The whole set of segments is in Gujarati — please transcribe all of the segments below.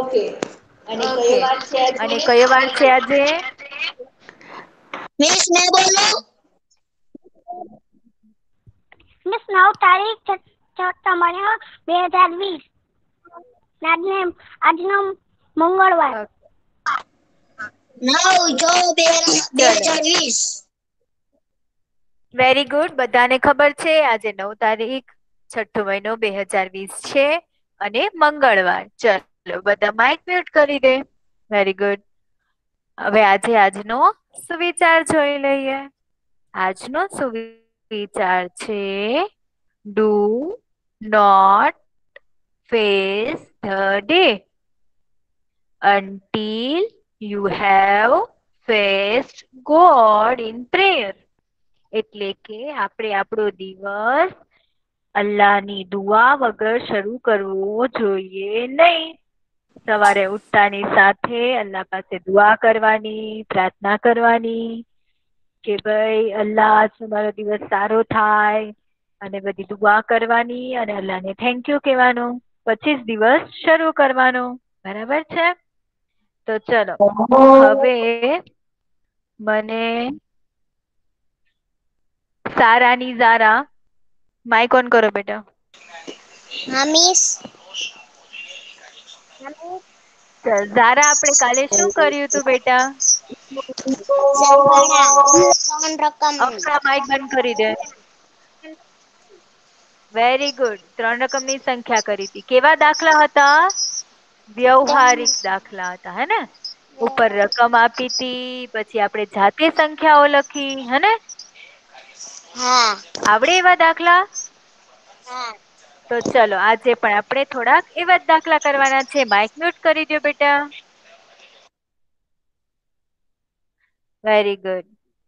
ઓકે. અને કયો ઓકે. વાર છે અને આજે? કયો વાર છે આજે? મિસ મેં બોલો. મિસ 9 તારીખ 6 મહિનો 2020. આજનો મંગળવાર. 9/6/2020. Very good. બધાને ખબર છે આજે 9 તારીખ 6 મહિનો 2020 છે અને મંગળવાર. ચલો બધા માઇક મ્યુટ કરી દે. Very good. હવે આજનો સુવિચાર જોઈ લઈએ. આજનો સુવિચાર છે do not face the day until you have faced God in prayer. એટલે કે આપણે આપણો દિવસ અલ્લાહની દુઆ વગર શરૂ કરવો જોઈએ નહીં. સવારે ઉઠતાની સાથે અલ્લાહ પાસે દુઆ કરવાની, પ્રાર્થના કરવાની કે ભાઈ અલ્લાહ તમારો દિવસ સારો થાય અને બધી દુઆ કરવાની અને અલ્લાહને થેન્ક યુ કહેવાનું. પછી જ દિવસ શરૂ કરવાનો. બરાબર છે? તો ચલો હવે મને સારાની ઝારા માઇક ઓન કરો બેટા. હા મિસ. ઝારા આપણે કાલે શું કર્યું હતું બેટા? અક્ષરા માઇક બંધ કરી દે. Very good. 3 રકમની સંખ્યા કરી હતી. કેવા દાખલા હતા? વ્યવહારિક દાખલા હતા. હે ને? ઉપર રકમ આપી હતી, પછી આપણે જાતે સંખ્યાઓ લખી. હેને? હા. આવડે એવા દાખલા? હા. તો ચલો આજે પણ આપણે થોડાક એવા જ દાખલા કરવાના છે. માઇક મ્યુટ કરી દો બેટા. Very good.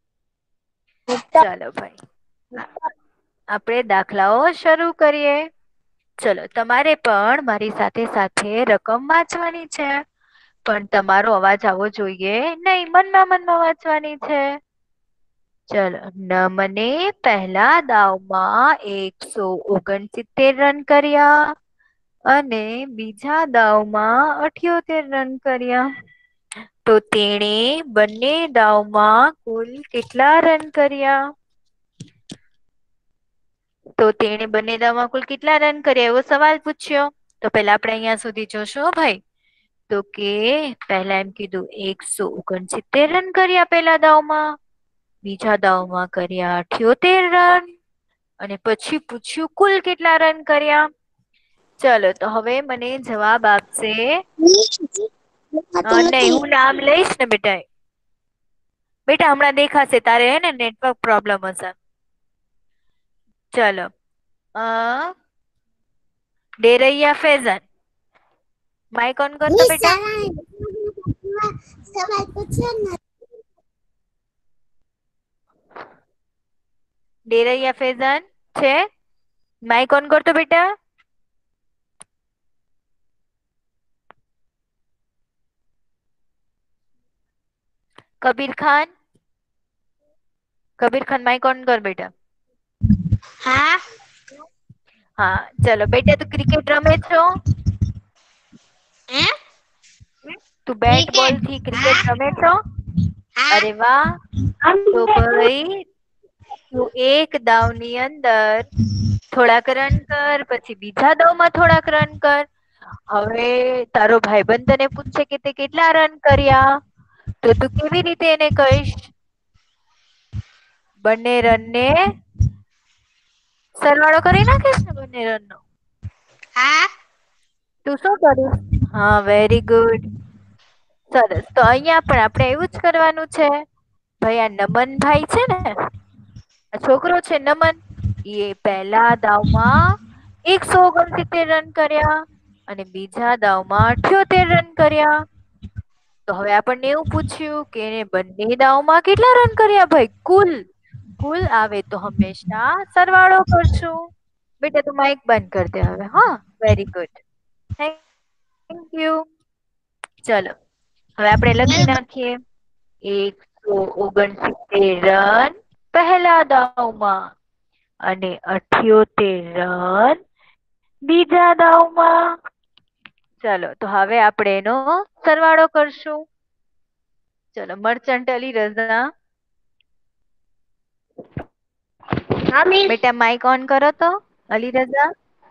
ચાલો ભાઈ આપણે દાખલાઓ શરૂ કરીએ. ચલો તમારે પણ મારી સાથે સાથે રકમ વાંચવાની છે. પણ તમારો અવાજ આવવો જોઈએ નહીં. મનમાં વાંચવાની છે. ચલો નમને પહેલા દાવમાં 169 રન કર્યા અને બીજા દાવમાં 78 રન કર્યા. તો તેણે બંને દાવમાં કુલ કેટલા રન કર્યા? તો તેણે બંને દાવમાં કુલ કેટલા રન કર્યા એવો સવાલ પૂછ્યો. તો પેલા આપણે અહિયાં સુધી જોશું ભાઈ. તો કે પહેલા એમ કીધું 169 રન કર્યા પેલા દાવમાં, બીજા દાવમાં કર્યા 78 રન અને પછી પૂછ્યું કુલ કેટલા રન કર્યા. ચલો તો હવે મને જવાબ આપશે. નહીં હું નામ લઈશ ને બેટા. બેટા હમણાં દેખાશે. તારે હે ને નેટવર્ક પ્રોબ્લેમ હશે. ચલો ડેરૈયા ફેઝન માઇક ઓન કરતો બેટા. સવાલ પૂછ્યો ને. ડેરૈયા ફેઝન છે? માઇક ઓન કરતો બેટા. કબીર ખાન માઇક ઓન કર બેટા. હા. હા ચલો બેટા તું ક્રિકેટ રમે છો? હે? તું બેટ બોલ ક્રિકેટ. થી હા. ક્રિકેટ રમે છો? હા. અરે વાહ. તો ભાઈ તું એક દાવની અંદર થોડાક રન કર, પછી બીજા દાવમાં થોડાક રન કર. હવે તારો ભાઈબંધ તને પૂછશે કે તે કેટલા રન કર્યા? તો તું કેવી રીતે એને કહીશ? બંને રનને સરવાળો કરી નાખીશ ને બંને રનનો. હા. તું શું કરીશ? હા વેરી ગુડ. સરસ. તો અહીંયા પણ આપણે એવું જ કરવાનું છે. ભાઈ આ નમનભાઈ છે ને, આ છોકરો છે નમન, એ પહેલા દાવમાં 169 રન કર્યા અને બીજા દાવમાં 78 રન કર્યા. તો હવે આપણને એવું પૂછ્યું કે એને બંને દાવમાં કેટલા રન કર્યા ભાઈ? કુલ આવે તો હંમેશા સરવાળો કરશું. બેટા તું માઇક બંધ કર દે હવે. હા વેરી ગુડ. Thank you. ચલો હવે આપણે લખી નાખીએ. 169 રન પહેલા દાવમાં અને 78 રન બીજા દાવમાં. ચલો તો હવે આપણે એનો સરવાળો કરશું. ચલો મર્ચન્ટ અલી રઝા હા મિસ. બેટા માઇક ઓન કરો તો અલી રઝા.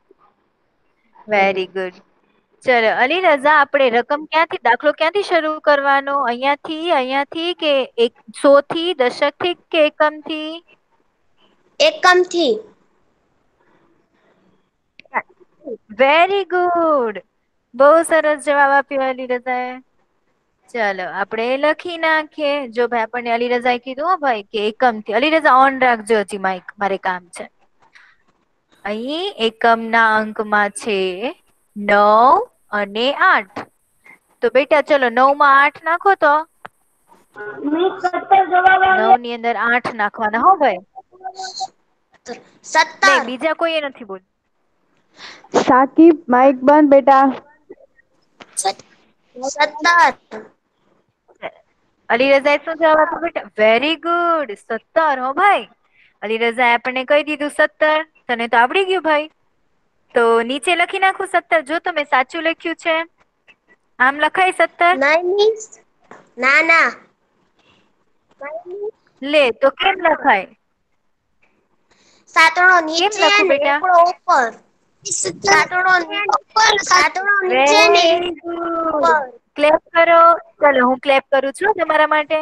Very good. ચલો અલી રઝા આપણે રકમ ક્યાંથી દાખલો ક્યાંથી શરૂ કરવાનો? અહીંયાથી કે 100 થી, દશક થી કે એકમ થી? એકમથી. Very good. બહુ સરસ જવાબ આપ્યો અલી રઝાએ. ચલો આપણે લખી નાખીએ. જો ભાઈ આપણને અલી રઝાએ કીધું હો ભાઈ કે એકમ થી. અલી રઝા ઓન રાખજો, હજી માઇક મારે કામ છે. અહીં એકમના અંકમાં છે 9 અને 8. તો બેટા ચલો 9 માં 8 નાખો તો. મિસ 17 જવાબ 9 આવે. ની અંદર 8 નાખવાના હો ભાઈ. 17. નહીં બીજા કોઈએ નથી બોલ. સાકિબ માઇક બંધ બેટા. 17. અલી રઝાએ શું જવાબ આપ્યો બેટા? વેરી ગુડ 17 હો ભાઈ. અલી રઝાએ આપણને કહી દીધું 17. તને તો આવડી ગયું ભાઈ. તો નીચે લખી નાખું 17. જો તમે સાચું લખ્યું છે આમ લખાય 17? નહીં મિસ. ના ના. લે તો કેમ લખાય? સાતડો કેમ નીચે લખું ને બેટા? એકડો ઉપર. સાતડો નીચે ને વેરી ગુડ. ઉપર. ક્લેપ કરો. ચલો હું ક્લેપ કરું છું તમારા માટે.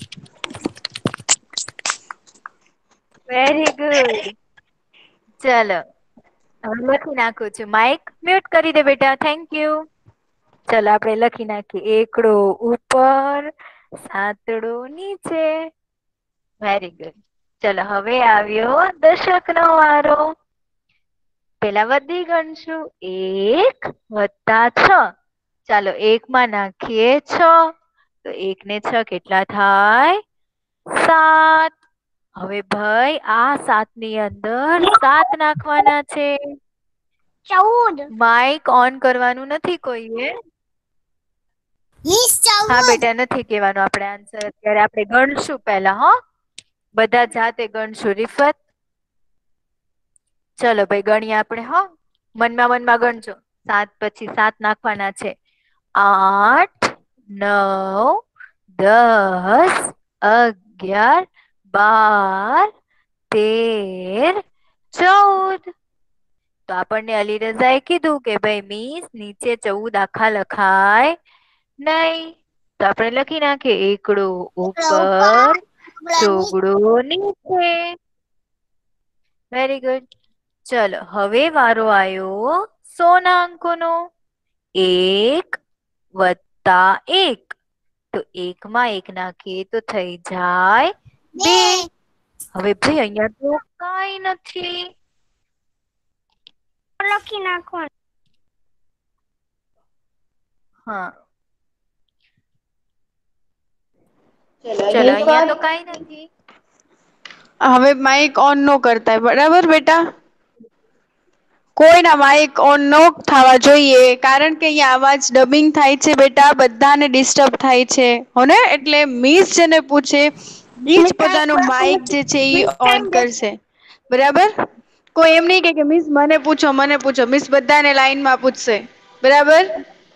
Very good. ચલો હવે લખી નાખું છું. માઇક મ્યુટ કરી દે બેટા. Thank you. ચલો આપણે લખી નાખીએ. એકડો ઉપર, સાતડો નીચે. Very good. ચલો હવે આવ્યો દશકનો વારો. પેલા વધી ગણશું. 1 + 6. ચાલો 1 માં નાખીએ 6. તો 1 ને 6 કેટલા થાય? 7. હવે ભાઈ આ 7 ની અંદર 7 નાખવાના છે. 14. માઇક ઓન કરવાનું નથી કોઈએ. મિસ હા 14. બેટા નથી કહેવાનું આપણે આન્સર. અત્યારે આપણે ગણશું પહેલા હો. બધા જાતે ગણશું. રિફત ચલો ભાઈ ગણીએ આપણે હો. મનમાં ગણજો. 7 પછી 7 નાખવાના છે. 8, 9, 10, 11, 12, 13, 14. તો આપણને અલી રઝાએ કીધું કે ભાઈ મિસ નીચે 14 આખા લખાય નહીં. તો આપણે લખી નાખીએ એકડો ઉપર, ચોગડો નીચે. Very good. ચલો હવે વારો આવ્યો 100 ના અંકોનો. 1 + 1. તો 1 માં 1 નાખીએ તો થઈ જાય 2. હવે ભાઈ અહીંયા તો કાંઈ નથી. લખી નાખવાનું. હા ચલો અહીંયા તો કાંઈ નથી. હવે માઇક ઓન નો કરતા બરાબર બેટા. કોઈના માઇક ઓન નો થવા જોઈએ, કારણ કે અહીંયા અવાજ ડબિંગ થાય છે બેટા. બધાને ડિસ્ટર્બ થાય છે હોને. એટલે મિસ જેને પૂછે ઈ જ પોતાનું માઇક જે છે ઈ ઓન કરશે. બરાબર. કોઈ એમ નહીં કે મિસ મને પૂછો મને પૂછો. મિસ બધાને લાઈનમાં પૂછશે. બરાબર.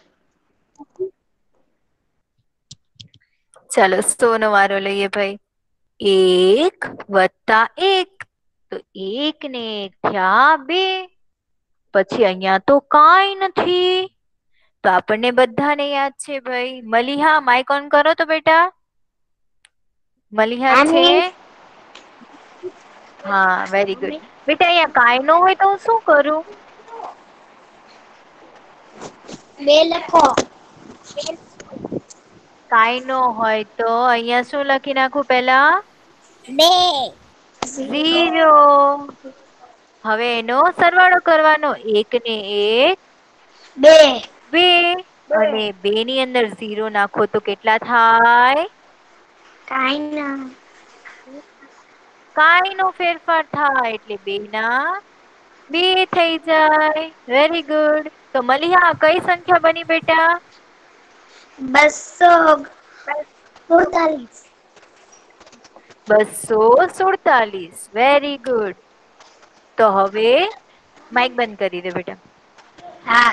ચાલો 100 નો વારો લઈએ ભાઈ. 1 + 1. તો 1 ને 1 થયા 2. પછી અહીંયા તો કાંઈ નથી. તો આપણને બધાને યાદ છે ભાઈ. મલિહા માઇક ઓન કરો તો બેટા. મલિહા છે? હા વેરી ગુડ. બેટા અહીંયા કાંઈ ન હોય તો હું શું કરું? 2 લખો. કાંઈ ન હોય તો અહીંયા શું લખી નાખું પેલા? 2. 0. હવે એનો સરવાળો કરવાનો. 1 ને 1 2. 2. અને 2 ની અંદર 0 નાખો તો કેટલા થાય? કાંઈ ના. કાંઈ નો ફેરફાર થાય એટલે 2 ના 2 થઈ જાય. Very good. તો મલિહા કઈ સંખ્યા બની બેટા? 247. 247. Very good. તો હવે માઇક બંધ કરી દે બેટા. હા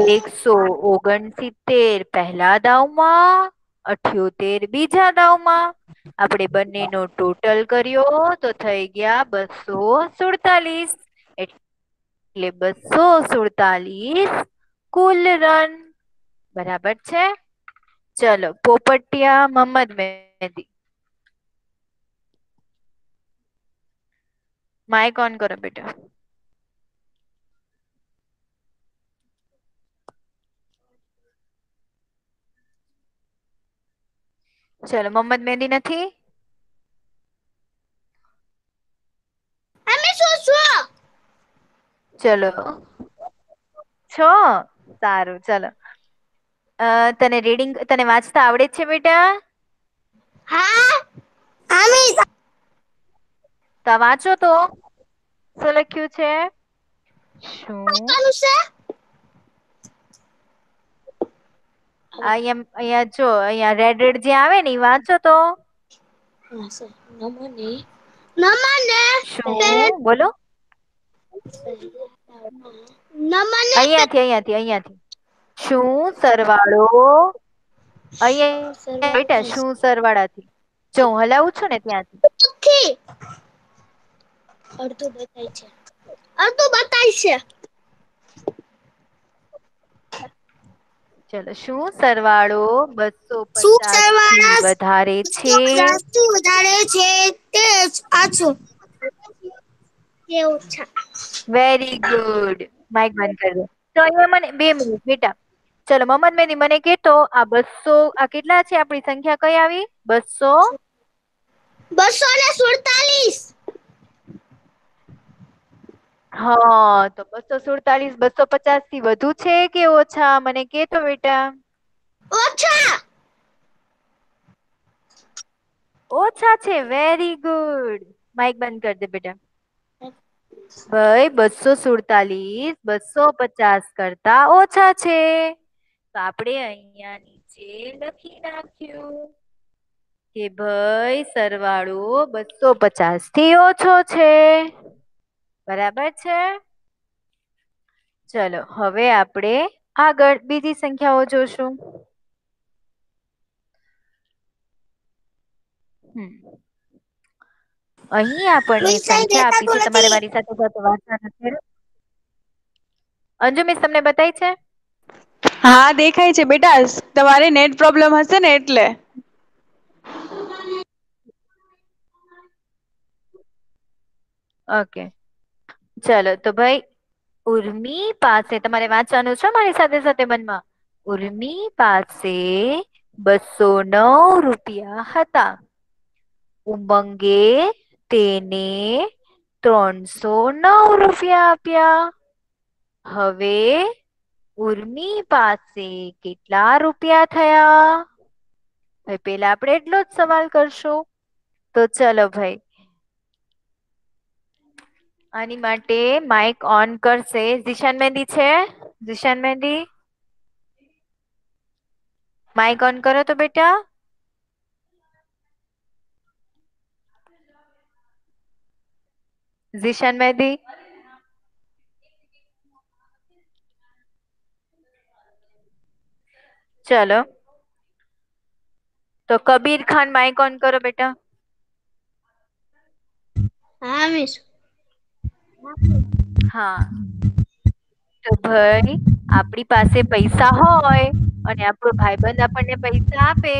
169 પહેલા દાવમાં, 78 બીજા દાવમાં. આપણે બંનેનો ટોટલ કર્યો તો થઈ ગયા 247. એટલે 247 કુલ રન. બરાબર છે. ચલો પોપટિયા મોહમ્મદ મહેંદી. માઇક ઓન કરો બેટા. ચલો મોહમ્મદ મહેંદી નથી. અમે શું છું? ચલો છો સારું. ચલો તને રીડિંગ તને વાંચતા આવડે છે બેટા? હા અમે તો વાંચો તો. શું લખ્યું છે? શું છે અહીંયા જો અહીંયા રેડ રેડ જે આવે ને ઈ વાંચો તો. નમને શું બોલો? અહીંયાથી. શું સરવાળો અહીંયા બેટા શું સરવાળાથી. જો હું હલાવું છું ને ત્યાંથી. અડધું બતાય છે. અડધું બતાય છે. ચલો શું સરવાળો 250 થી સરવાળા વધારે છે? 250 થી વધારે છે તે આછો કે ઓછા. Very good. માઇક બંધ કરી દો. તો અહીંયા મને 2 મિનિટ બેટા. ચલો મોહમ્મદ મહેંદી મને કહેતો આ 200 આ કેટલા છે આપણી સંખ્યા કઈ આવી? 247. હા તો 247 250 થી વધુ છે કે ઓછા મને કેતો બેટા. ઓછા. ઓછા છે. Very good. માઇક બંધ કરી દે બેટા. ભાઈ 247 250 કરતા ઓછા છે. તો આપણે અહીંયા નીચે લખી નાખ્યું કે ભાઈ સરવાળો 250 થી ઓછો છે. બરાબર છે. ચલો હવે આપણે આગળ બીજી સંખ્યાઓ જોશું. અહીં આપણને સંખ્યા આપી છે. તમારે મારી સાથે સાથે વાંચવાનું છે. અંજુ મિસ તમને બતાઈ છે? હા દેખાય છે બેટા. તમારે નેટ પ્રોબ્લેમ હશે ને એટલે. ઓકે ચલો તો ભાઈ ઉર્મી પાસે તમારે વાંચવાનું છે મારી સાથે સાથે મનમાં. ઉર્મી પાસે 209 રૂપિયા હતા. ઉમંગે તેને 309 રૂપિયા આપ્યા. હવે ઉર્મી પાસે કેટલા રૂપિયા થયા? ભાઈ પેલા આપણે એટલો જ સવાલ કરશું. તો ચલો ભાઈ આની માટે માઇક ઓન કરશે. ઝિશાન મહેંદી છે? ઝિશાન મહેંદી માઇક ઓન કરો તો બેટા. ઝિશાન મહેંદી ચલો તો કબીર ખાન માઇક ઓન કરો બેટા. હા મિસ. હા તો ભાઈ આપણી પાસે પૈસા હોય અને આપણો ભાઈબંધ આપણને પૈસા આપે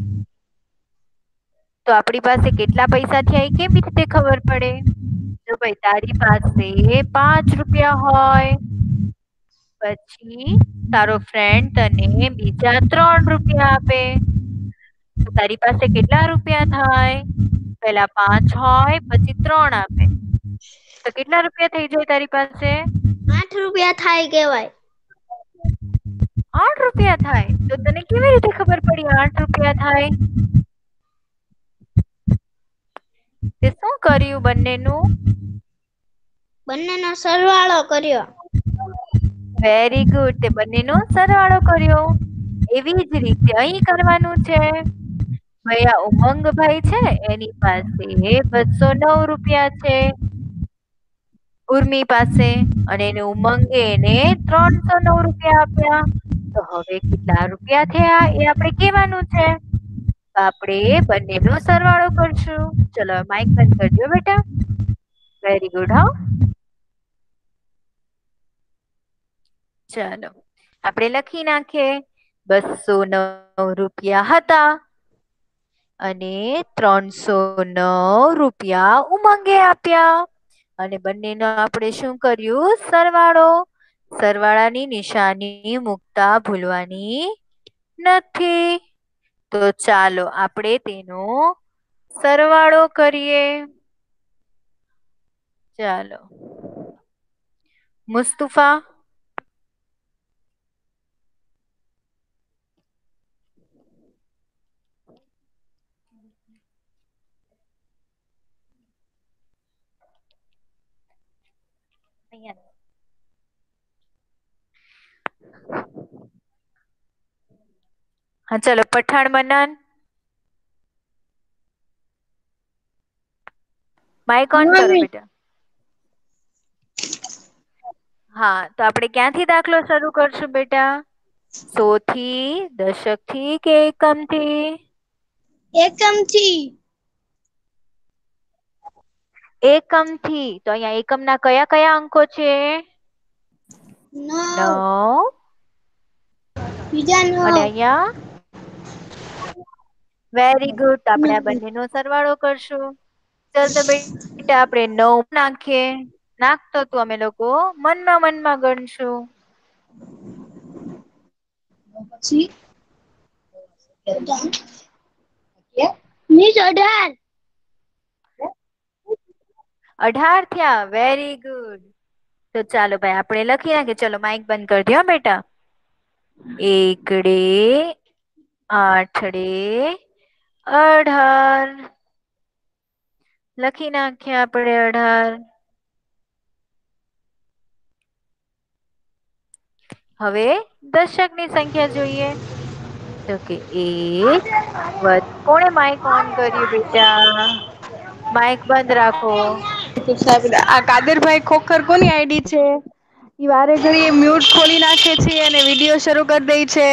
તો આપણી પાસે કેટલા પૈસા થયા એ કેવી રીતે ખબર પડે? જો ભાઈ તારી પાસે 5 રૂપિયા હોય પછી તારો ફ્રેન્ડ તને બીજા 3 રૂપિયા આપે તો તારી પાસે કેટલા રૂપિયા થાય? પહેલા 5 હોય પછી 3 આપે તો કેટલા રૂપિયા થઈ જાય તારી પાસે? 8 રૂપિયા થાય કહેવાય. 8 રૂપિયા થાય. તો તને કેવી રીતે ખબર પડી 8 રૂપિયા થાય? તે શું કર્યું બંનેનું? બંનેનો સરવાળો કર્યો. Very good. તે બંનેનો સરવાળો કર્યો. એવી જ રીતે અહીં કરવાનું છે. ભાઈ આ ઉમંગભાઈ છે એની પાસે 209 રૂપિયા છે. ઉર્મી પાસે અને એને ઉમંગે એને 309 રૂપિયા આપ્યા. તો હવે કેટલા રૂપિયા થયા એ આપણે કહેવાનું છે. તો આપણે બંનેનો સરવાળો કરશું. ચલો માઇક બંધ કરજો બેટા. વેરી ગુડ હા. ચાલો આપણે લખી નાખીએ 209 રૂપિયા હતા અને 309 રૂપિયા ઉમંગે આપ્યા. અને બંનેનો આપણે શું કર્યું? સરવાળો. સરવાળાની નિશાની મૂકતા ભૂલવાની નથી. તો ચાલો આપણે તેનો સરવાળો કરીએ. ચાલો મુસ્તફા. હા ચલો પઠાણ મનાન. માઇક ઓન કરો બેટા. હા તો આપણે ક્યાંથી દાખલો શરૂ કરશું બેટા? 100 થી, દશક થી કે એકમ થી? એકમથી. એકમ થી. તો અહીંયા એકમ ના કયા કયા અંકો છે? 9. 9. બીજા 9. અને અહીંયા વેરી ગુડ. આપણે આ બંનેનો સરવાળો કરશું. ચાલ તો બેટા આપણે 9 નાખીએ. નાખતો તું અમે લોકો મનમાં ગણશું. પછી મિસ 18. 18 થયા. Very good. તો ચાલો ભાઈ આપણે લખી નાખીએ. ચલો માઇક બંધ કરી દો બેટા. એકડે, આઠડે, 18. લખી નાખીએ આપણે 18. હવે દશકની સંખ્યા જોઈએ. તો કે 1 કોણે માઇક ઓન કર્યું બેટા? માઇક બંધ રાખો. આ કાદરભાઈ ખોખર કોની આઈડી છે? ઈ વારે ઘડીએ મ્યુટ ખોલી નાખે છે અને વિડિયો શરૂ કરી દે છે.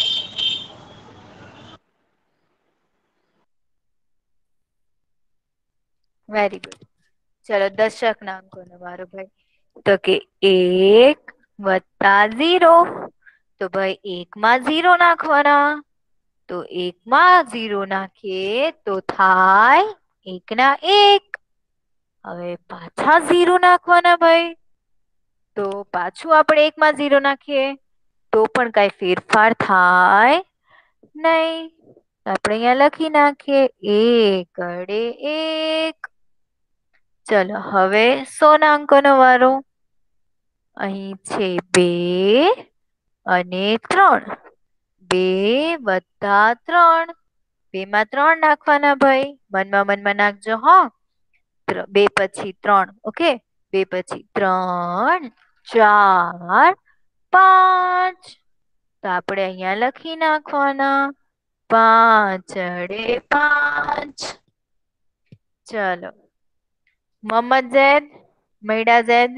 Very good. ચલો દશક ના અંકોનો વારો ભાઈ. તો કે 1 + 0. તો ભાઈ 1 માં 0 નાખવાના. તો 1 માં 0 નાખીએ તો થાય 1 ના 1. હવે પાછા 0 નાખવાના ભાઈ. તો પાછું આપણે 1 માં 0 નાખીએ તો પણ કઈ ફેરફાર થાય નહીં. આપણે અહીંયા લખી નાખીએ 1 * 1. ચલો હવે 100 ના અંકોનો વારો. અહીં છે 2 અને 3. 2 + 3. 2 માં 3 નાખવાના ભાઈ. મનમાં નાખજો હા. 2 પછી 3. ઓકે. 2 પછી 3, 4, 5. તો આપણે અહીંયા લખી નાખવાના 5 * 5. ચલો મોહમ્મદ ઝૈદ, મૈડા ઝૈદ.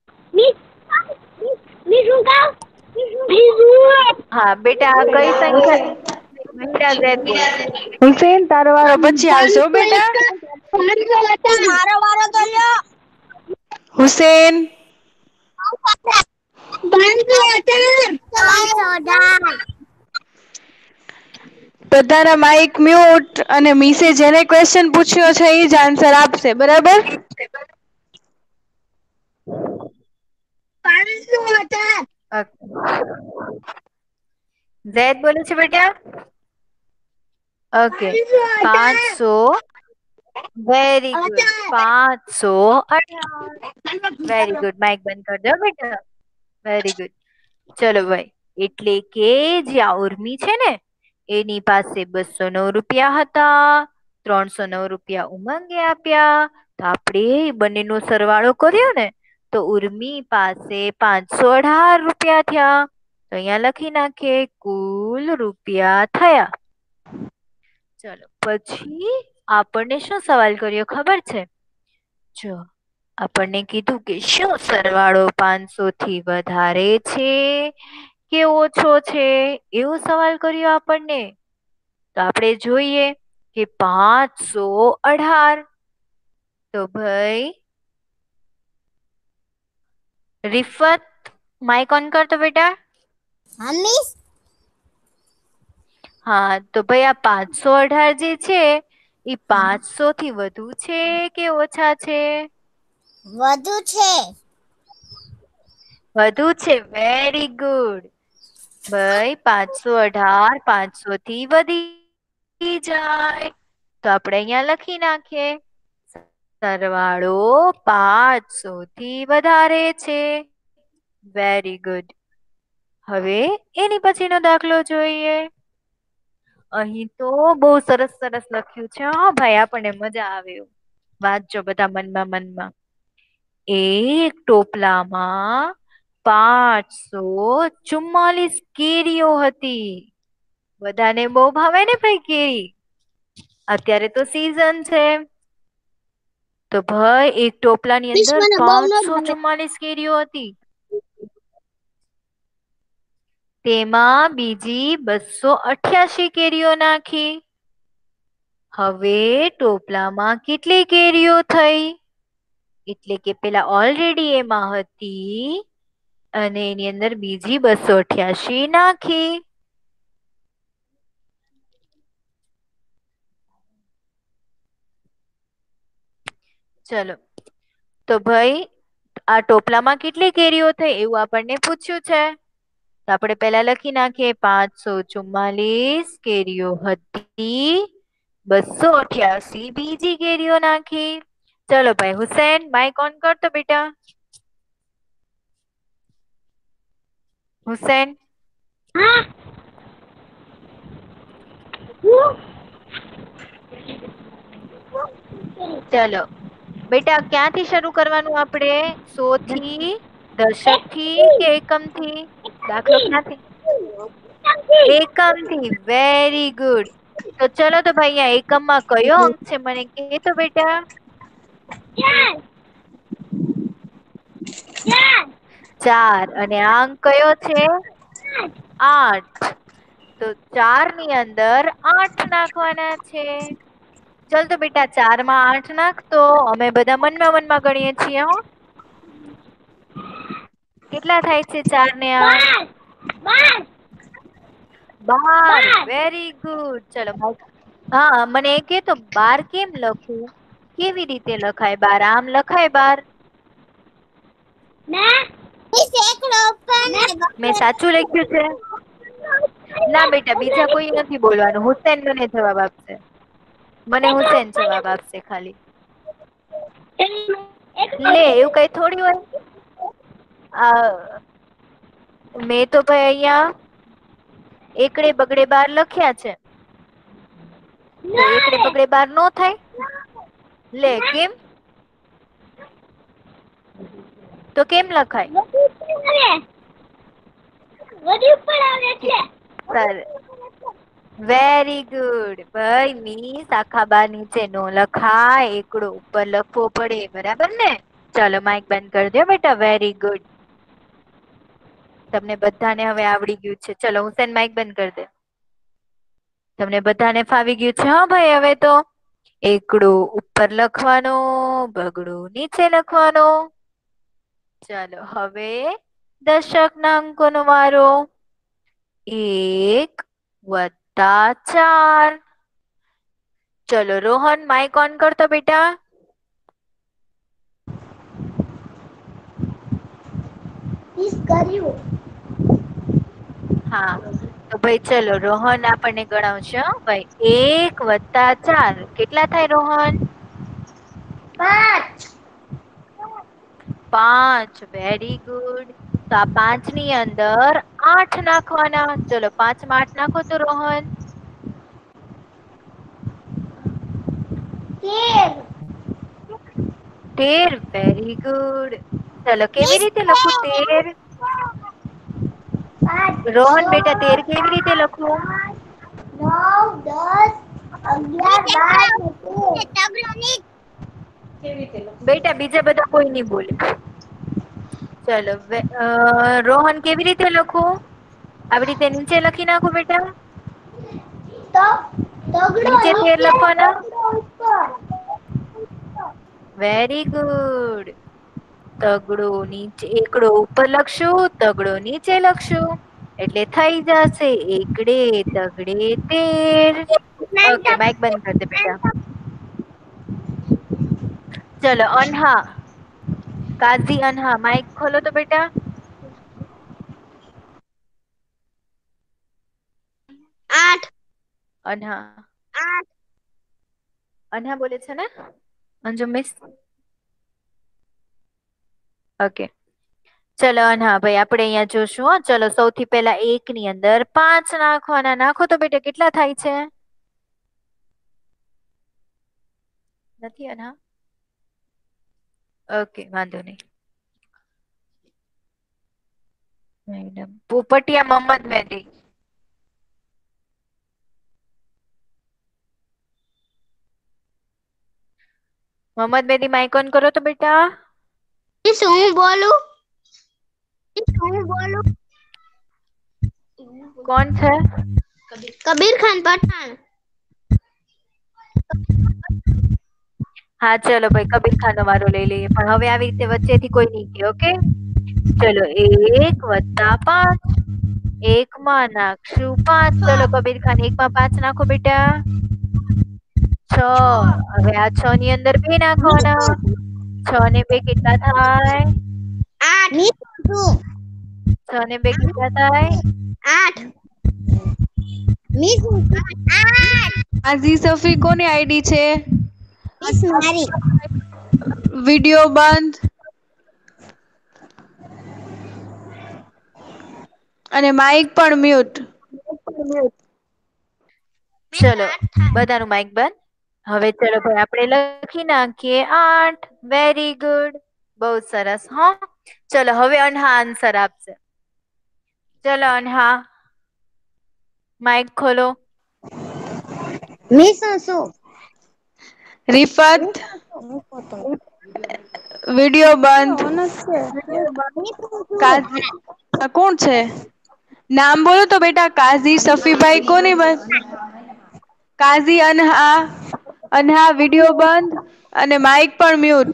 હા બેટા આ કઈ સંખ્યા? મૈડા ઝૈદ બોલશે. હુસેન તારો વારો પછી આવશે હો બેટા. મારો વારો તો લ્યો. હુસેન 518. બધાના માઇક મ્યુટ અને મિસે જેને ક્વેશ્ચન પૂછ્યો છે એ જ આન્સર આપશે. બરાબર? 518. ઝૈદ બોલે છે બેટા. Okay 500. Very good. 518. Very good. Mic બંધ કરી દો બેટા. Very good. ચલો ભાઈ એટલે કે જે આ ઉર્મી છે ને એની પાસે 209 રૂપિયા હતા. 309 રૂપિયા ઉમંગે આપ્યા. તો આપણે બંનેનો સરવાળો કર્યો ને તો ઉર્મી પાસે 518 રૂપિયા થયા. તો અહીંયા લખી નાખીએ કુલ રૂપિયા થયા. ચલો પછી આપણને શું સવાલ કર્યો ખબર છે? જો આપણને કીધું કે શું સરવાળો 500 થી વધારે છે કે ઓછો છે, એવું સવાલ કર્યો આપણને. તો આપણે જોઈએ કે 518. તો ભાઈ રિફત માઇક ઓન કર તો બેટા. હા મિસ. હા તો ભાઈ આ 518 જે છે એ 500 થી વધુ છે કે ઓછા છે? વધુ છે. વધુ છે. Very good. ભાઈ 518 500 થી વધી જાય તો આપણે અહીંયા લખી નાખીએ સરવાળો 500 થી વધારે છે. Very good. હવે એની પછીનો દાખલો જોઈએ. અહીં તો બહુ સરસ સરસ લખ્યું છે. હા ભાઈ આપણને મજા આવે એવું. વાંચજો બધા મનમાં. એક ટોપલામાં 544 કેરીઓ હતી. બધાને બહુ ભાવે ને ભાઈ કેરી. અત્યારે તો સીઝન છે. તો ભાઈ એક ટોપલાની મિસ અંદર મને બહુ ન ભાવે. 544 કેરીઓ હતી. તેમાં બીજી 288 કેરીઓ નાખી. હવે ટોપલામાં કેટલી કેરીઓ થઈ? એટલે કે પેલા ઓલરેડી એમાં હતી અને એની અંદર બીજી 288 નાખી. ચલો તો ભાઈ આ ટોપલામાં કેટલી કેરીઓ થઈ એવું આપણને પૂછ્યું છે. તો આપણે પેલા લખી નાખીએ 544 કેરીઓ હતી, 288 બીજી કેરીઓ નાખી. ચલો ભાઈ હુસેન માઇક ઓન કર તો બેટા. હુસેન. હા. ચલો બેટા ક્યાંથી શરૂ કરવાનું આપણે? 100 થી, દશક થી કે એકમ થી? દાખલો ક્યાંથી? એકમ થી. Very good. તો ચલો તો ભાઈ અહીંયા એકમમાં કયો અંક છે મને કે તો બેટા. 4 અને આ અંક કયો છે? 8. તો 4 ની અંદર 8 નાખવાના છે. ચલ તો બેટા 4 માં 8 નાખ તો અમે બધા મનમાં ગણીએ છીએ. હો કેટલા થાય છે 4 ને 8? 12. Very good. ચલો હા મને એ કે તો 12 કેમ લખું? કેવી રીતે લખાય 12? આમ લખાય 12? મેં સાચું લખ્યું છે? ના બેટા બીજા કોઈ નથી બોલવાનું. હુસેન મને જવાબ આપશે. મને હુસેન જવાબ આપશે ખાલી. લે એવું કઈ થોડી હોય. મેં તો ભાઈ અહીંયા એકડે બગડે 12 લખ્યા છે. તો એકડે બગડે 12 નો થાય? લે કેમ? તો કેમ લખાય? Very good. ભાઈ મીસ આખા 12 નીચે નો લખાય, એકડો ઉપર લખવો પડે. બરાબર ને? ચાલો માઇક બંધ કરી દો બેટા. Very good. તમને બધાને હવે આવડી ગયું છે. ચલો હુસેન માઇક બંધ કરી દે. તમને બધાને ફાવી ગયું છે? હા ભાઈ હવે તો એકડો ઉપર લખવાનો, બગડો નીચે લખવાનો. ચાલો હવે દશક ના અંકોનો વારો. 1 વત્તા 4. ચલો રોહન માઇક ઓન કરતો બેટા. હા તો ભાઈ ચલો રોહન આપણને ગણાવશે. ભાઈ 1 વત્તા 4 કેટલા થાય રોહન? 5. Very good. તો આ 5 ની અંદર 8 નાખવાના. ચલો 5 માં 8 નાખો તો રોહન. 13. Very good. ચલો કેવી રીતે લખું 13? રોહન બેટા 13 કેવી રીતે લખું? 9, 10, 11, 12 ને 13. બેટા બીજા બધા કોઈ નહીં બોલે. ચલો રોહન કેવી રીતે લખું? આવી રીતે નીચે લખી નાખો બેટા. નીચે તેર લખવાના. Very good. તગડો નીચે એકડો ઉપર લખશું, તગડો નીચે લખશું એટલે થઈ જશે એકડે તગડે તેર. ઓકે માઇક બંધ કરી દે બેટા. ચલો અનહા, કાઝી અનહા માઇક ખોલો તો બેટા. અનહા અનહા બોલે છે ને અંજુમ મિસ? ઓકે ચલો અનહા ભાઈ આપણે અહીંયા જોશું. હો ચલો સૌથી પહેલા 1 ની અંદર 5 નાખવાના. નાખો તો બેટા કેટલા થાય છે? નથી અનહા? ઓકે વાંધો નહીં. Madam Popatiya Mohammad Mehdi. Mohammad Mehdi mic on કરો તો બેટા. હું બોલું? કોણ છે? કબીર ખાન પઠાણ. હા ચલો ભાઈ કબીર ખાન નો વારો લઈ લઈએ, પણ હવે આવી રીતે વચ્ચેથી કોઈ નહીં કહે. ઓકે ચલો 1 + 5. 1 માં નાખશું 5. ચલો કબીર ખાન 1 માં 5 નાખો બેટા. 6. હવે આ 6 ની અંદર 2 નાખવાના. 6 ને 2 કેટલા થાય? 8. 6 ને 2 કેટલા થાય? 8. મિસ 8. કાઝી સફી કોની આઈડી છે? મિસ મારી. વિડિયો બંધ અને માઇક પણ મ્યુટ. ચલો બધાનું માઇક બંધ. હવે ચલો ભાઈ આપણે લખી નાખીએ 8. વેરી ગુડ, બહુ સરસ. હા ચલો હવે અનહા આન્સર આપશે. ચલો અનહા માઇક ખોલો. મિસ શું? રિફત વિડિયો બંધ. કાઝી કોણ છે? નામ બોલો તો બેટા. કાઝી સફીભાઈ કોની બંધ? કાઝી અનહા. અનહા વિડિયો બંધ અને માઇક પણ મ્યુટ.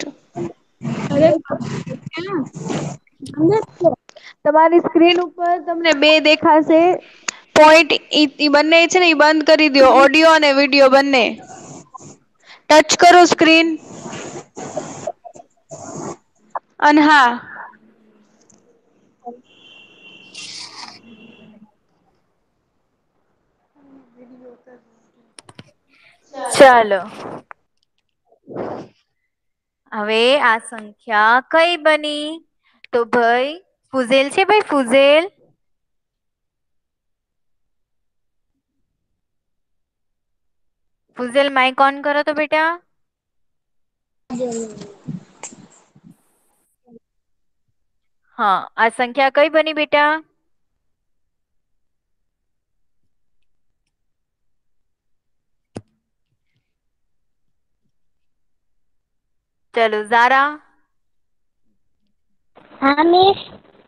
તમારી સ્ક્રીન ઉપર તમને 2 દેખાશે પોઈન્ટ. ઈ બંને છે ને ઈ બંધ કરી દો. ઓડિયો અને વિડિયો બંને. ટચ કરો સ્ક્રીન. અનહા ચાલો હવે આ સંખ્યા કઈ બની? તો ભાઈ ફુઝેલ છે. ભાઈ ફુઝેલ ફુઝેલ માઇક ઓન કરો તો બેટા. હા આ સંખ્યા કઈ બની બેટા? ચલો ઝારા. હા મિસ.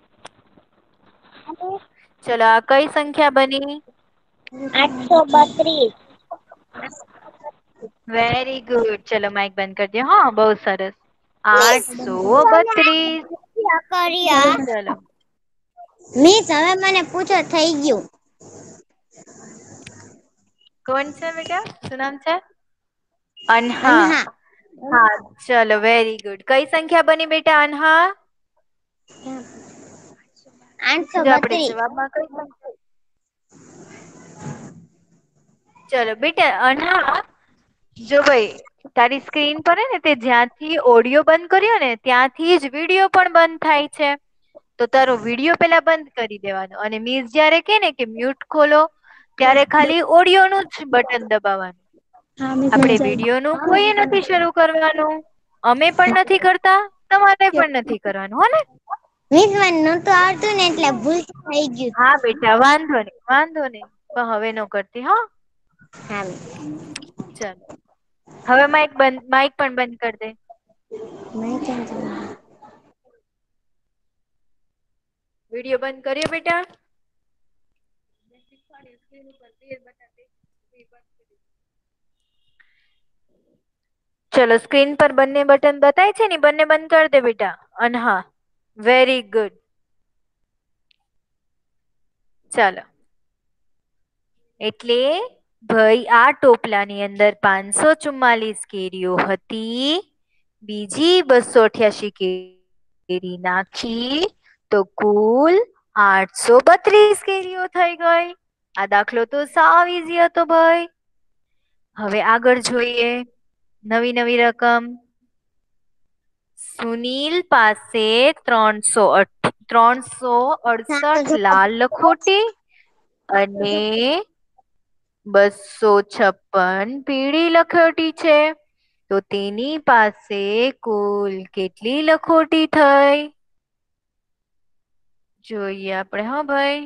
ચલો આ કઈ સંખ્યા બની? 832. Very good. ચલો માઇક બંધ કરી દો. હા બહુ સરસ. 832. ચલો મિસ હવે મને પૂછો થઈ ગયું. કોણ છે બેટા? શું નામ છે? અનહા. અનહા. હા ચલો વેરી ગુડ. કઈ સંખ્યા બની બેટા અનહા? જો આપણે 832. જવાબમાં કઈ સંખ્યા? ચલો બેટા અનહા જો ભાઈ તારી સ્ક્રીન પર હે ને તે જ્યાંથી ઓડિયો બંધ કર્યો ને ત્યાંથી જ વિડિયો પણ બંધ થાય છે. તો તારો વિડિયો પેલા બંધ કરી દેવાનો અને મિસ જ્યારે કહે ને કે મ્યુટ ખોલો ત્યારે ખાલી ઓડિયોનું જ બટન દબાવવાનું. આપણે વિડિયોનું કોઈ નથી શરૂ કરવાનું. અમે પણ નથી કરતા, તમારે પણ નથી કરવાનું. હો ને? મિસ મને નહોતું આવડતું ને એટલે ભૂલ થઈ ગયું. હા બેટા વાંધો નહીં, વાંધો નહીં. પણ હવે નો કરતી. હા હા ચાલો હવે માઇક પણ બંધ કરી દે. વિડિયો બંધ કર્યો બેટા? ચલો સ્ક્રીન પર બંને બટન બતાય છે ને, બંને બંધ કરી દે બેટા. અને હા, વેરી ગુડ. ચાલો, એટલે ભાઈ આ ટોપલાની અંદર 544 કેરીઓ હતી. બીજી 288 કેરી નાખી તો કુલ 832 કેરીઓ થઈ ગઈ. આ દાખલો તો સાવ ઈઝી હતો ભાઈ. હવે આગળ જોઈએ નવી નવી રકમ. સુનિલ પાસે 368 લાલ લખોટી અને 256 પીળી લખોટી છે. તો તેની પાસે કુલ કેટલી લખોટી થઈ? જોઈએ આપણે. હા ભાઈ,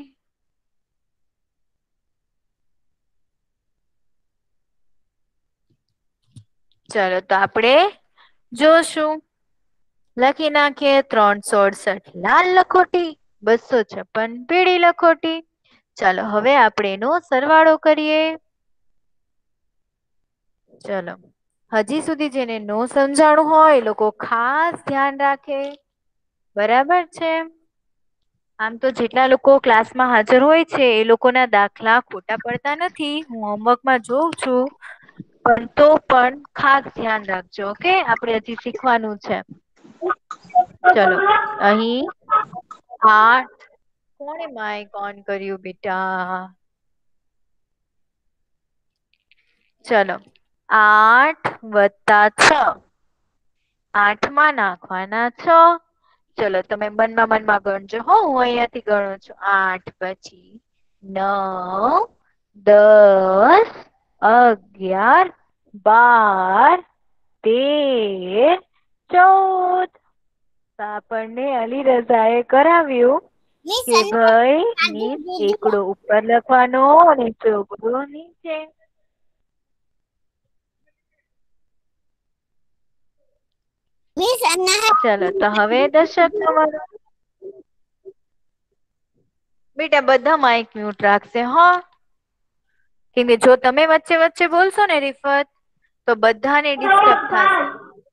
ચલો તો આપણે જોશું. લખી નાખીએ 368 લાલ લખોટી, 256 પીળી લખોટી. ચાલો હવે આપણે એનો સરવાળો કરીએ. ચલો, હજી સુધી જેને નો સમજાણું હોય એ લોકો ખાસ ધ્યાન રાખે. બરાબર છે? આમ તો જેટલા લોકો ક્લાસમાં હાજર હોય છે એ લોકોના દાખલા ખોટા પડતા નથી. હું હોમવર્કમાં જોઉં છું. પણ તો પણ ખાસ ધ્યાન રાખજો. ઓકે, આપણે હજી શીખવાનું છે. ચલો, અહીં 8. કોણે માઇક ઓન કર્યું બેટા? ચલો, 8 + 6. 8 માં નાખવાના 6. ચલો તમે મનમાં ગણજો. હો, હું અહીંયાથી ગણું છું. 8 પછી 9 10 11 12 13 14. આપણને અલી રઝાએ કરાવ્યું કે ભાઈ એકડો ઉપર લખવાનો અને ચોગડો નીચે. ચલો તો હવે દશક નંબર. બેટા બધા માઇક મ્યુટ રાખશે. હા, કેમ કે જો તમે વચ્ચે વચ્ચે બોલશો ને રિફત, તો બધાને ડિસ્ટર્બ થશે.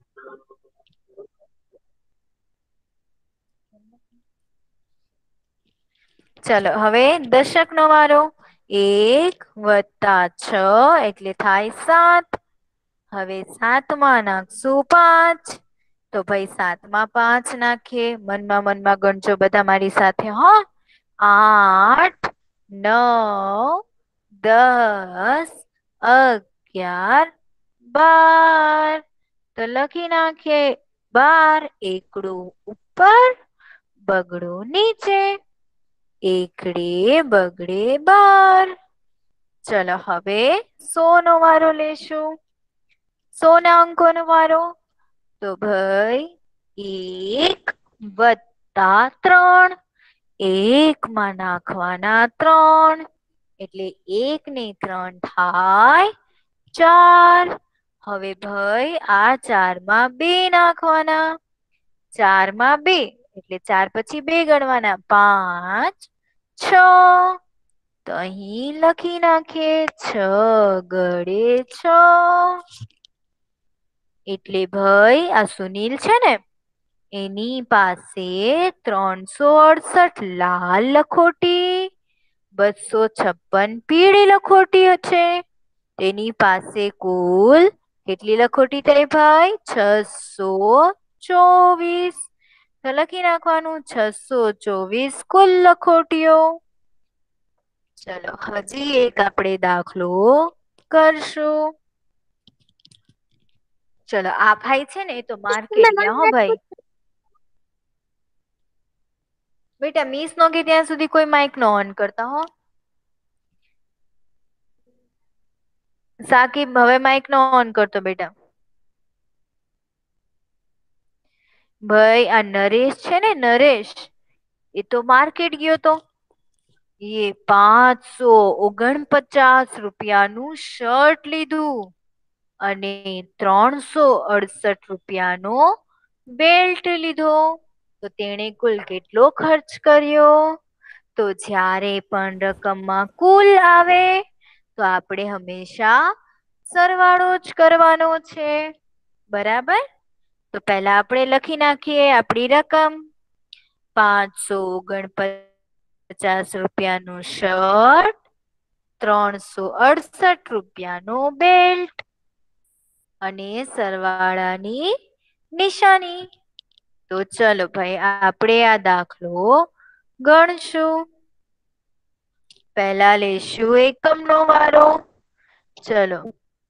ચલો હવે દશક નો વારો. 1 + 6 એટલે થાય 7. હવે 7 માં નાખશું 5. તો ભાઈ 7 માં 5 નાખીએ. મનમાં ગણજો બધા મારી સાથે. હા, 8 9 10 11 12. તો લખી નાખીએ 12. એકડું ઉપર, બગડું નીચે. એકડે બગડે 12. ચલો હવે 100 નો વારો લેશું. 100 ના અંકોનો વારો. તો ભાઈ 1 + 3. 1 માં નાખવાના 3. એટલે 1 ને 3 થાય 4. હવે ભાઈ આ 4 માં 2 નાખવાના. 4 માં 2 એટલે 4 પછી 2 ગણવાના. 5 6. તો અહીં લખી નાખીએ 6 × 6. એટલે ભાઈ આ સુનિલ છે ને, એની પાસે 368 લાલ લખોટી, 256 પીળી લખોટી છે. તેની પાસે કુલ કેટલી લખોટી થઈ ભાઈ? 624. તો લખી નાખવાનું 624 કુલ લખોટીઓ. ચલો હજી એક આપણે દાખલો કરશું. ચલો આ ભાઈ છે ને એ તો માર્કેટ ગયા. હો ભાઈ, બેટા મિસ નો કે ત્યાં સુધી કોઈ માઇક નો ઓન કરતા. હો સાકિબ, હવે માઇક નો ઓન કરતો બેટા. ભાઈ આ નરેશ છે ને, નરેશ એ તો માર્કેટ ગયો તો. એ 549 રૂપિયાનું શર્ટ લીધું અને 368 રૂપિયાનો બેલ્ટ લીધો તો તેણે કુલ કેટલો ખર્ચ કર્યો? તો જ્યારે પણ રકમમાં કુલ આવે તો આપણે હંમેશા સરવાળો જ કરવાનો છે. બરાબર? તો પહેલા આપણે લખી નાખીએ આપણી રકમ. 549 રૂપિયાનું શર્ટ, 368 રૂપિયાનું બેલ્ટ અને સરવાળાની નિશાની. તો ચલો ભાઈ આપણે આ દાખલો ગણશું. પહેલા લેશું એકમનો વારો. ચલો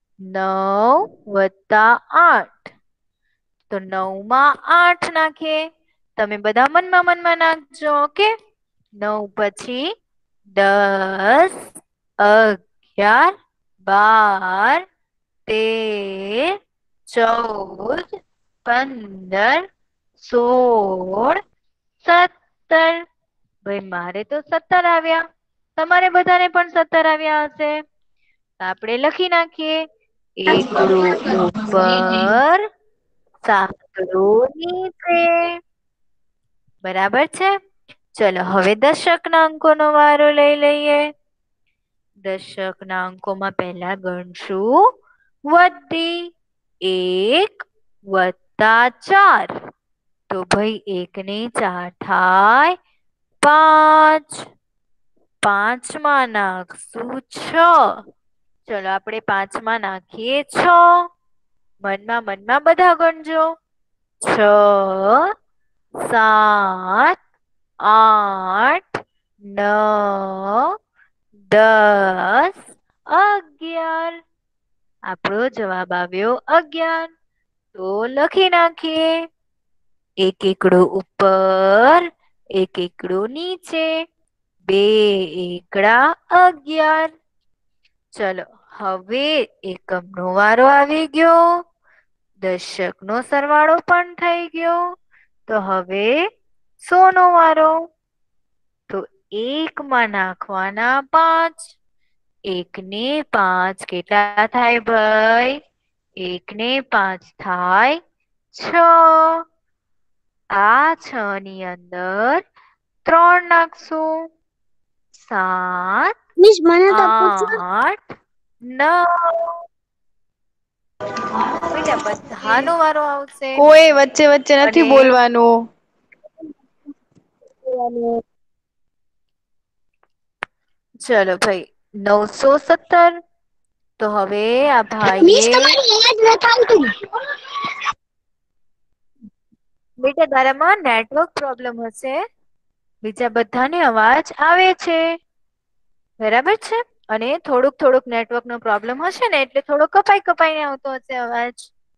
9 + 8. તો 9 માં 8 નાખીએ. તમે બધા મનમાં નાખજો. ઓકે? 9 પછી 10, 11, 12, 13, 14, 15, 16, 17. ભાઈ મારે તો 17 આવ્યા. તમારે બધાને પણ 17 આવ્યા હશે. આપણે લખી નાખીએ. એકડું ઉપર, સાંકડું નીચે. બરાબર છે? ચલો હવે દશકના અંકોનો વારો લઈ લઈએ. દશકના અંકોમાં પહેલા ગણશું વધી. 1 + 4. તો ભાઈ 1 ને 4 થાય 5. 5 માં નાખશું 6. ચલો આપણે 5 માં નાખીએ 6. મનમાં બધા ગણજો. 6, 7, 8, 9, 10, 11. આપણો જવાબ આવ્યો 11. તો લખી નાખીએ. એક એકડો ઉપર, એક એકડો નીચે. 2 એકડા 11. ચલો હવે એકમનો વારો આવી ગયો. દશકનો સરવાળો પણ થઈ ગયો. તો હવે 100 નો વારો. તો 1 માં નાખવાના 5. 1 ને 5 કેટલા થાય ભાઈ? 1 ને 5 થાય 6. આ 6 ની અંદર 3 નાખશું. 7, મિસ મને તો પૂછો 8, 9. બેટા બધાનો વારો આવશે. કોઈ વચ્ચે નથી અને બોલવાનું. ચલો ભાઈ 917. તો હવે આ મિસ ભાઈએ તમારી અવાજ નથી આવતું. બેટા તારામાં નેટવર્ક પ્રોબ્લેમ હશે. બીજા બધાને અવાજ આવે છે. બરાબર છે? અને થોડુંક નેટવર્કનો પ્રોબ્લેમ હશે ને એટલે થોડો કપાઈને આવતો હશે અવાજ.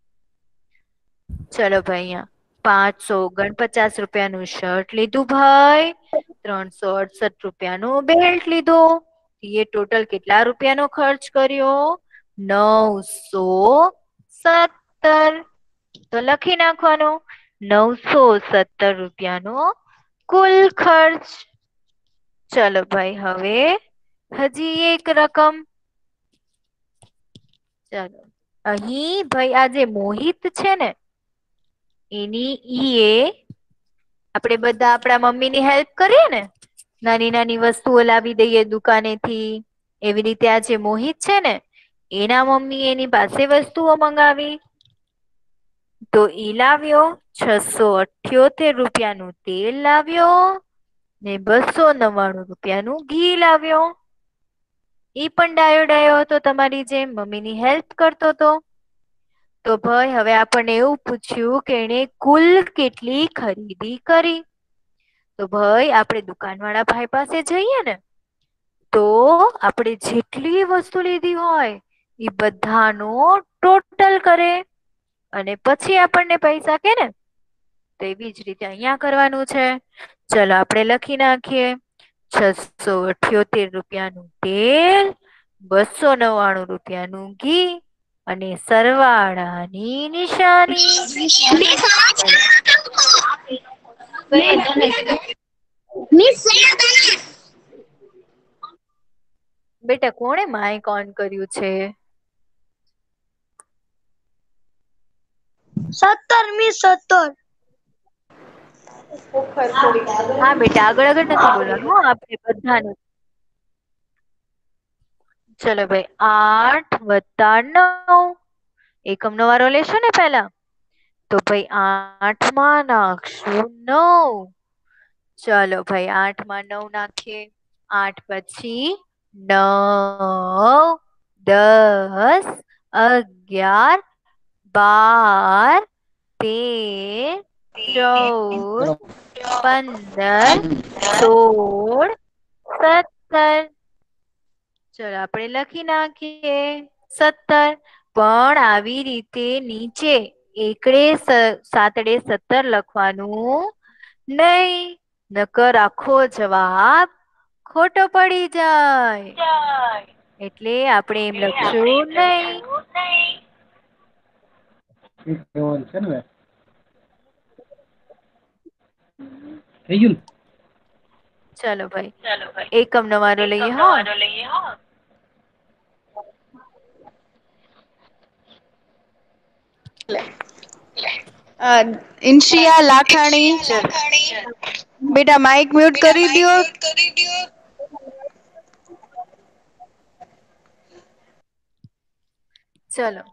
ચલો ભાઈ અહીંયા 549 રૂપિયાનું શર્ટ લીધું ભાઈ. 368 રૂપિયાનું બેલ્ટ લીધું. એ ટોટલ કેટલા રૂપિયાનો ખર્ચ કર્યો? 917. તો લખી નાખવાનું 917 રૂપિયાનો કુલ ખર્ચ. ચલો ભાઈ હવે હજી એક રકમ. ચાલો અહીં ભાઈ આ જે મોહિત છે ને એની આપણે બધા આપણા મમ્મીની હેલ્પ કરીએ ને, નાની નાની વસ્તુઓ લાવી દઈએ દુકાનેથી. એવી રીતે આ જે મોહિત છે ને એના મમ્મી એની પાસે વસ્તુઓ મંગાવી. તો ઈ લાવ્યો 678 રૂપિયાનું તેલ લાવ્યો ને 299 રૂપિયાનું ઘી લાવ્યો. ઈ પણ ડાયો હતો તમારી જેમ મમ્મીની હેલ્પ કરતો હતો. તો ભાઈ હવે આપણને એવું પૂછ્યું કે એને કુલ કેટલી ખરીદી કરી. તો ભાઈ આપણે દુકાનવાળા ભાઈ પાસે જઈએ ને તો આપણે જેટલી વસ્તુ લીધી હોય એ બધાનો ટોટલ કરે અને પછી આપણને પૈસા કે ને. તો એવી જ રીતે અહીંયા કરવાનું છે. ચલો આપણે લખી નાખીએ. 678 રૂપિયાનું તેલ, 299 રૂપિયાનું ઘી અને સરવાળાની નિશાની. બેટા કોણે માઇક ઓન કર્યું છે? 17 મિસ 17. હા બેટા આગળ આગળ નથી બોલવાનું હો આપણે બધાને. ચલો ભાઈ 8 વત્તા 9 એકમનો વારો લેશો ને પહેલા. તો ભાઈ 8 માં નાખશું 9. ચલો ભાઈ 8 માં 9 નાખીએ. 8 પછી 9 10 11 12 13 14 15 16 17. ચલો આપણે લખી નાખીએ 17. પણ આવી રીતે નીચે એકડે સાતડે 17 લખવાનું નહીં, નકર આખો જવાબ ખોટો પડી જાય. એટલે આપણે એમ લખશું નહીં. ચલો ભાઈ એકમ નો વારો લઈએ. હા ઇન્શિયા લાખાણી, બેટા માઇક મ્યુટ કરી દો. ચલો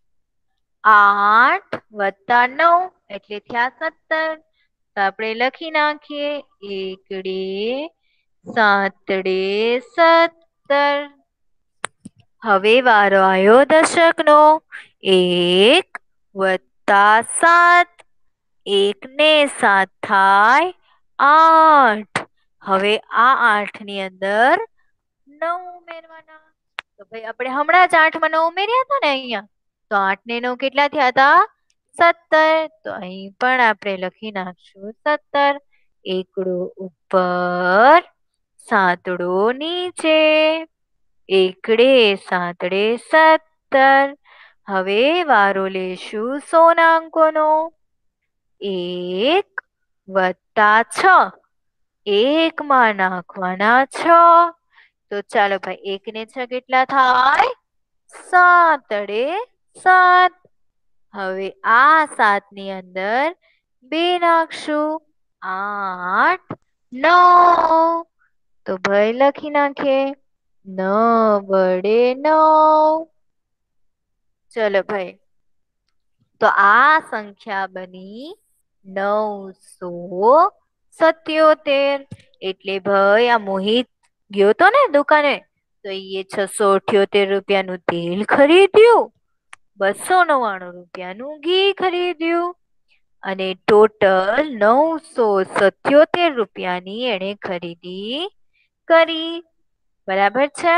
8 વત્તા 9 એટલે થયા 17. તો આપણે લખી નાખીએ એકડે સાતડે 17. હવે વારો આવ્યો દશકનો. 1 વત્તા 7 1 ને 7 થાય 8. હવે આ 8 ની અંદર 9 ઉમેરવાના. તો ભાઈ આપણે હમણાં જ 8 માં 9 ઉમેર્યા હતા ને અહીંયા. તો 8 ને 9 કેટલા થયા હતા? 17. તો અહીં પણ આપણે લખી નાખશું 17. એકડો ઉપર સાતડો નીચે. એકડે સાતડે 17. હવે વારો લેશું સોનાંકોનો. 1 વત્તા 6 1 માં નાખવાના 6. તો ચાલો ભાઈ 1 ને 6 કેટલા થાય? 7 7. હવે આ 7 ની અંદર 2 નાખશું. 8 9. તો ભાઈ લખી નાખીએ 9 વડે 9. ચલો ભાઈ તો આ સંખ્યા બની 977. એટલે ભાઈ આ મોહિત ગયો તો ને દુકાને તો એ 678 રૂપિયાનું તેલ ખરીદ્યું, 299 રૂપિયાનું ઘી ખરીદ્યું અને ટોટલ 977 રૂપિયાની એને ખરીદી કરી. બરાબર છે?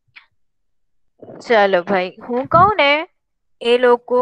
ચલો ભાઈ હું કહું ને એ લોકો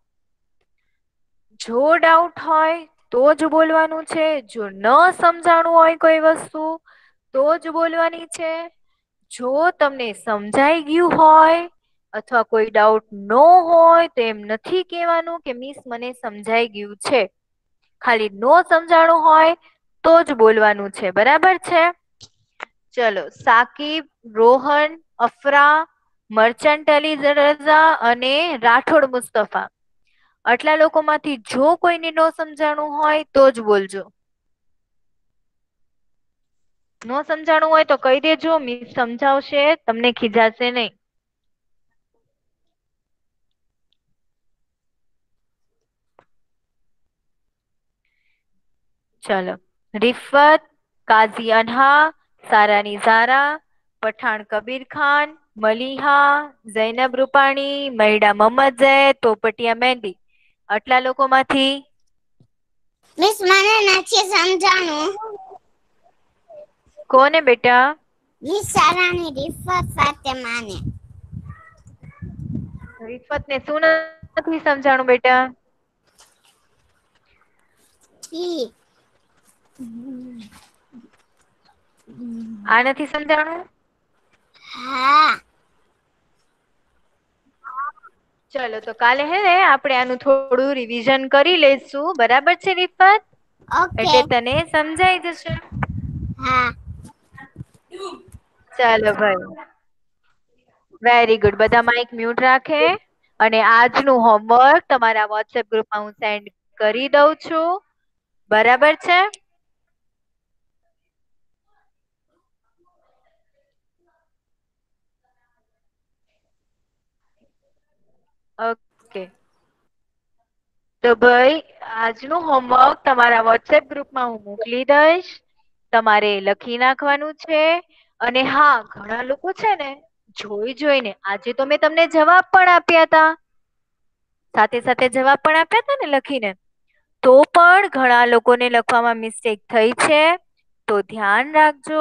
જો ડાઉટ હોય તો જ બોલવાનું છે. જો ન સમજાણું હોય કોઈ વસ્તુ તો જ બોલવાની છે. જો તમને સમજાઈ ગયું હોય અથવા કોઈ ડાઉટ ન હોય તો એમ નથી કહેવાનું કે મિસ મને સમજાઈ ગયું છે. ખાલી નો સમજાણું હોય તો જ બોલવાનું છે. બરાબર છે? ચલો સાકિબ, રોહન, અફરા, મર્ચન્ટ અલી રઝા અને રાઠોડ મુસ્તફા, આટલા લોકોમાંથી જો કોઈને નો સમજાણું હોય તો જ બોલજો. નો સમજાણું હોય તો કહી દેજો, મિસ સમજાવશે, તમને ખીજાશે નહીં. ચલો રિફત, કાઝી અનહા, સારાની ઝારા, પઠાણ કબીર ખાન, મલીહા, ઝૈનબ રૂપાણી, મહિડા મોહમ્મદ ઝૈદ, પોપટિયા મહેંદી, આટલા લોકોમાંથી મિસ મને નથી સમજાણું. કોને બેટા? મિસ સારાની રિફત ફાતેમાને. રિફત ને શું નથી સમજાણું બેટા? આ નથી સમજાણું? હા. ચલો તો કાલે હે ને આપણે આનું થોડું રિવિઝન કરી લઈશું. બરાબર છે રિફત? ઓકે. એટલે તને સમજાઈ જશે. હા. ચાલો ભાઈ વેરી ગુડ. બધા માઇક મ્યુટ રાખે અને આજનું હોમવર્ક તમારા વોટ્સએપ ગ્રુપમાં હું સેન્ડ કરી દઉં છું. બરાબર છે? ઓકે, તો ભાઈ આજનું હોમવર્ક તમારા વોટ્સએપ ગ્રુપમાં હું મોકલી દઈશ. તમારે લખી નાખવાનું છે. અને હા, ઘણા લોકો છે ને જોઈને, આજે તો મેં તમને જવાબ પણ આપ્યા હતા, સાથે સાથે જવાબ પણ આપ્યા હતા ને લખીને, તો પણ ઘણા લોકોને લખવામાં મિસ્ટેક થઈ છે. તો ધ્યાન રાખજો,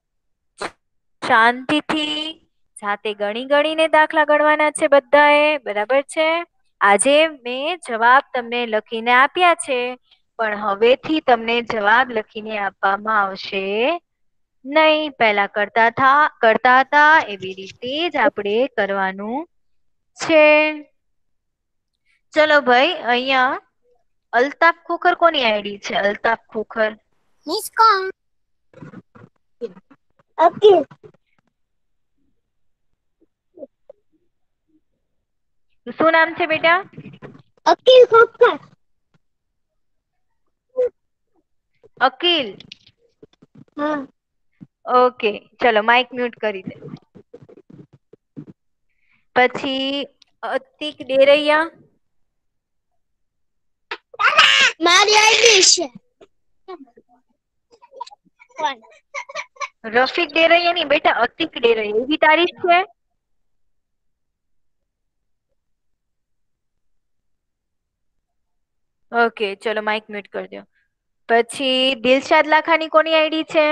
શાંતિથી જાતે ગણીને દાખલા ગણવાના છે બધાએ, બરાબર છે? આજે મેં જવાબ તમને લખીને આપ્યા છે, પણ હવેથી તમને જવાબ લખીને આપવામાં આવશે નહીં. પહેલા કરતા હતા એવી રીતે જ આપણે કરવાનું છે. ચલો ભાઈ, અહીંયા અલ્તાફ ખોખર કોની આઈડી છે? અલ્તાફ ખોખર મિસ કોણ? અકીલ. શું નામ છે બેટા? અકીલ ખોખર. અકીલ. હા. ઓકે, ચલો માઇક મ્યુટ કરી દે. પછી અતિક ડેરૈયા. મારી આઈડી છે. રફીક ડેરૈયા ની બેટા, અતિક ડેરૈયા એવી તારીખ છે? ઓકે, ચલો માઇક મ્યુટ કરી દો. પછી દિલશાદ લાખાની કોની આઈડી છે?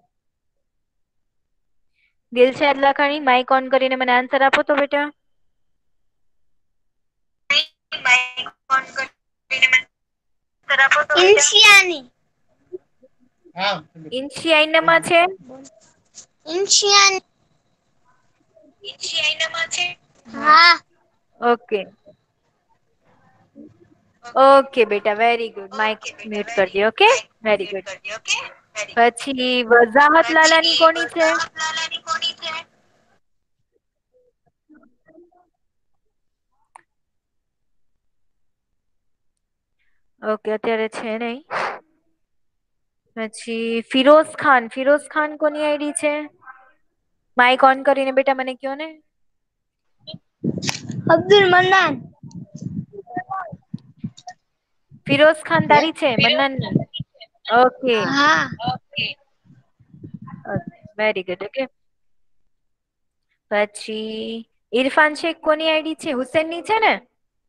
દિલશાદ લાખાણી, માઇક ઓન કરીને મને આન્સર આપો તો બેટા. ઇન્શિયાની. ઇન્શિયાઈનામાં છે? ઇન્શિયાની. હા. ઓકે. ઓકે બેટા, વેરી ગુડ. માઇક મ્યુટ કરી દો. Okay, very good. પછી વજાહત લાલાની કોની છે? ઓકે, અત્યારે છે નહીં. પછી ફિરોઝ ખાન કોની આઈડી છે? માઇક ઓન કરીને બેટા મને કયો ને. અબ્દુલ મન્નાન. ફિરોઝ ખાન તારી છે, મન્નાન ની? ઓકે, હા. Very good. ઓકે, પછી ઇરફાન શેખ કોની આઈડી છે? હુસેન ની છે ને?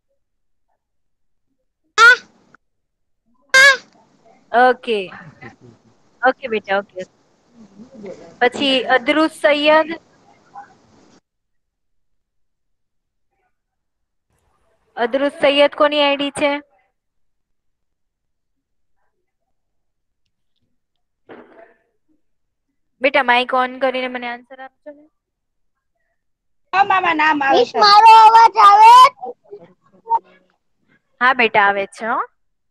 ઓકે ઓકે બેટા, ઓકે. પછી અદરુસ સૈયદ. અદરુસ સૈયદ કોની આઈડી છે? બેટા માઇક ઓન કરીને મને આન્સર આપજો ને. મિસ મારો અવાજ આવે? હા બેટા, આવે છે હો.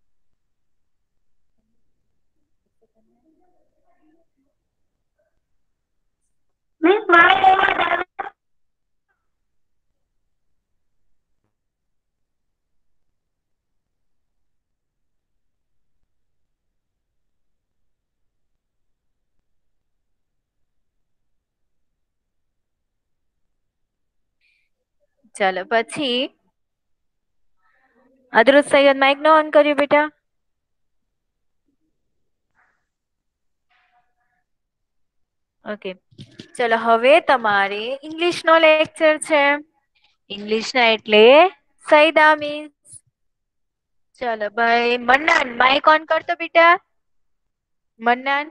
મિસ મારો અવાજ આવે? ચાલો, પછી અદરુસ સૈયદ માઇક નો ઓન કર્યું બેટા? ઓકે, ચલો હવે તમારે ઇંગ્લિશ નો લેક્ચર છે. ઇંગ્લિશ ના એટલે સૈદા મિસ. ચલો ભાઈ, મન્નાન માઇક ઓન કરતો બેટા. મન્નાન.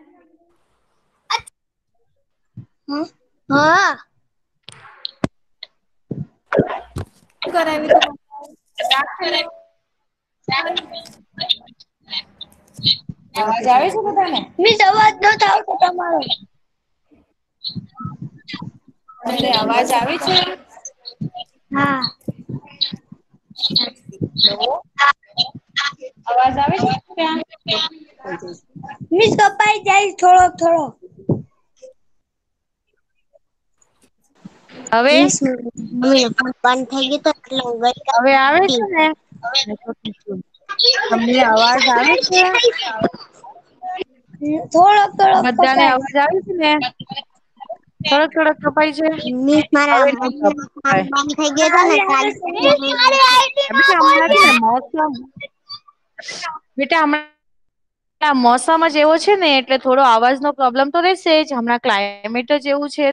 હા. કરાવી તું અવાજ આવે છે બધાને? મિસ અવાજ નતો આવતો તમારો. તમને અવાજ આવે છે? હા. અવાજ આવે છે ત્યાં? મિસ કપાઈ જાય થોડો. હવે મિસ મમ્મી ફોન બંધ થઈ ગયો તો એટલે હું ગઈ હવે આવે છે કાઢી. ને? તમને અવાજ આવે છે? થોડોક થોડોક બધાને કપાય. અવાજ આવે છે ને? થોડોક થોડોક કપાય છે. મિસ મારા હવે નહીં મમ્મી નો ફોન કપાય. બંધ થઈ ગયો હતો ને કાલે બેટા હમણાં છે ને મોસમ બેટા હમણાં મોસમ જ એવો છે ને એટલે થોડો અવાજનો પ્રોબ્લેમ તો રહેશે જ. હમણાં ક્લાઇમેટ જ એવું છે